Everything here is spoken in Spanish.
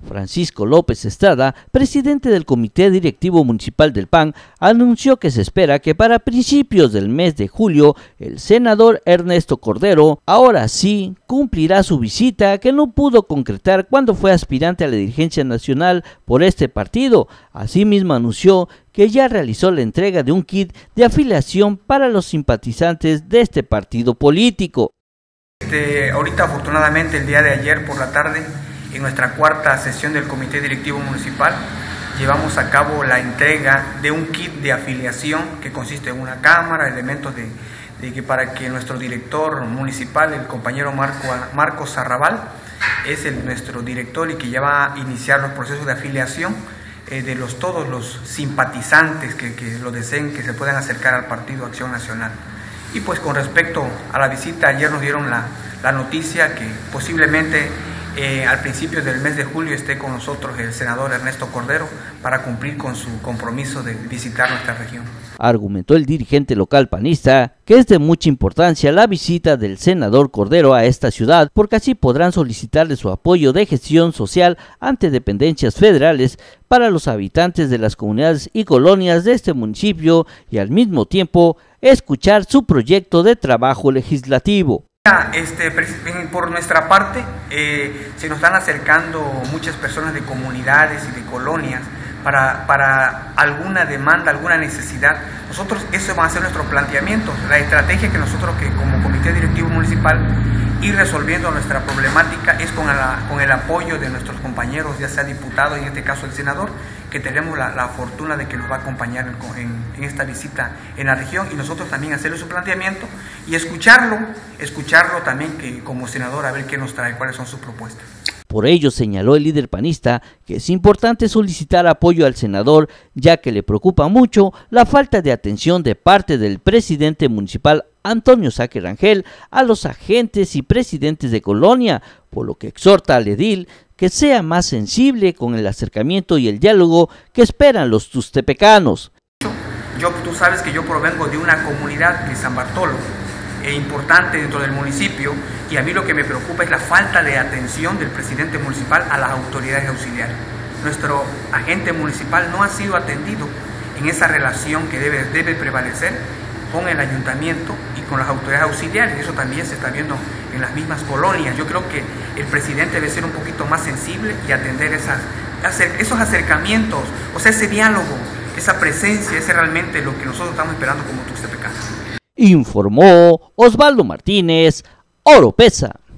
Francisco López Estrada, presidente del Comité Directivo Municipal del PAN, anunció que se espera que para principios del mes de julio el senador Ernesto Cordero ahora sí cumplirá su visita que no pudo concretar cuando fue aspirante a la dirigencia nacional por este partido. Asimismo anunció que ya realizó la entrega de un kit de afiliación para los simpatizantes de este partido político. Ahorita afortunadamente el día de ayer por la tarde, en nuestra cuarta sesión del Comité Directivo Municipal, llevamos a cabo la entrega de un kit de afiliación que consiste en una cámara, elementos para que nuestro director municipal, el compañero Marcos Arrabal, es nuestro director y que ya va a iniciar los procesos de afiliación de todos los simpatizantes que lo deseen, que se puedan acercar al Partido Acción Nacional. Y pues con respecto a la visita, ayer nos dieron la noticia que posiblemente al principio del mes de julio esté con nosotros el senador Ernesto Cordero para cumplir con su compromiso de visitar nuestra región. Argumentó el dirigente local panista que es de mucha importancia la visita del senador Cordero a esta ciudad, porque así podrán solicitarle su apoyo de gestión social ante dependencias federales para los habitantes de las comunidades y colonias de este municipio y al mismo tiempo escuchar su proyecto de trabajo legislativo. Por nuestra parte, se nos están acercando muchas personas de comunidades y de colonias para alguna demanda, alguna necesidad. Nosotros, eso va a ser nuestro planteamiento, la estrategia que nosotros como Comité Directivo Municipal ir resolviendo nuestra problemática es con el apoyo de nuestros compañeros, ya sea diputado, en este caso el senador, que tenemos la fortuna de que nos va a acompañar en esta visita en la región, y nosotros también hacerle su planteamiento y escucharlo también que como senador a ver qué nos trae, cuáles son sus propuestas. Por ello señaló el líder panista que es importante solicitar apoyo al senador, ya que le preocupa mucho la falta de atención de parte del presidente municipal Antonio Saque Rangel a los agentes y presidentes de colonia, por lo que exhorta al edil que sea más sensible con el acercamiento y el diálogo que esperan los tustepecanos. Tú sabes que yo provengo de una comunidad de San Bartolo, importante dentro del municipio, y a mí lo que me preocupa es la falta de atención del presidente municipal a las autoridades auxiliares. Nuestro agente municipal no ha sido atendido en esa relación que debe prevalecer con el ayuntamiento y con las autoridades auxiliares. Eso también se está viendo en las mismas colonias. Yo creo que el presidente debe ser un poquito más sensible y atender esos acercamientos, o sea, ese diálogo, esa presencia, ese realmente lo que nosotros estamos esperando como tustepecanos. Informó Osvaldo Martínez, Oropesa.